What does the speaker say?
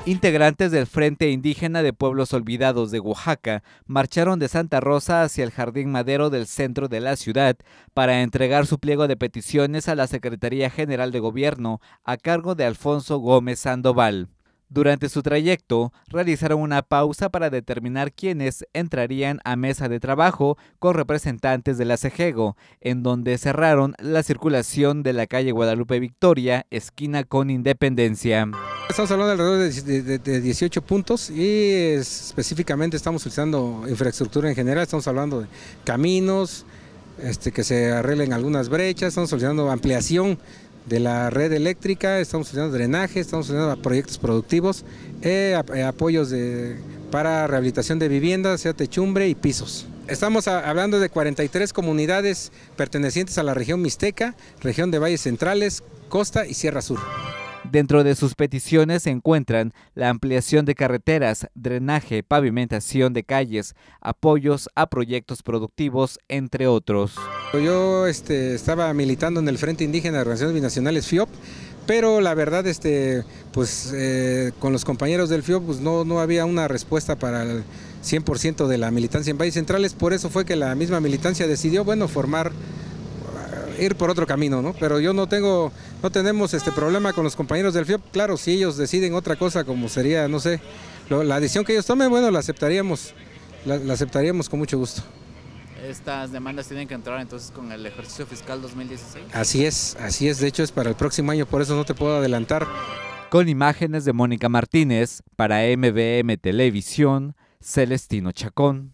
Integrantes del Frente Indígena de Pueblos Olvidados de Oaxaca marcharon de Santa Rosa hacia el Jardín Madero del centro de la ciudad para entregar su pliego de peticiones a la Secretaría General de Gobierno a cargo de Alfonso Gómez Sandoval. Durante su trayecto, realizaron una pausa para determinar quiénes entrarían a mesa de trabajo con representantes de la CEGEGO, en donde cerraron la circulación de la calle Guadalupe Victoria, esquina con Independencia. Estamos hablando alrededor de 18 puntos y específicamente estamos utilizando infraestructura en general, estamos hablando de caminos, que se arreglen algunas brechas, estamos solicitando ampliación de la red eléctrica, estamos solicitando drenaje, estamos solicitando proyectos productivos, apoyos para rehabilitación de viviendas, sea techumbre y pisos. Estamos hablando de 43 comunidades pertenecientes a la región Mixteca, región de Valles Centrales, Costa y Sierra Sur. Dentro de sus peticiones se encuentran la ampliación de carreteras, drenaje, pavimentación de calles, apoyos a proyectos productivos, entre otros. Yo estaba militando en el Frente Indígena de Organizaciones Binacionales FIOP, pero la verdad, con los compañeros del FIOP pues no había una respuesta para el 100% de la militancia en Valles Centrales, por eso fue que la misma militancia decidió, ir por otro camino, ¿no? Pero yo no tenemos problema con los compañeros del FIOP. Claro, si ellos deciden otra cosa, como sería, no sé, la decisión que ellos tomen, bueno, la aceptaríamos con mucho gusto. Estas demandas tienen que entrar entonces con el ejercicio fiscal 2016. Así es, de hecho es para el próximo año, por eso no te puedo adelantar. Con imágenes de Mónica Martínez, para MBM Televisión, Celestino Chacón.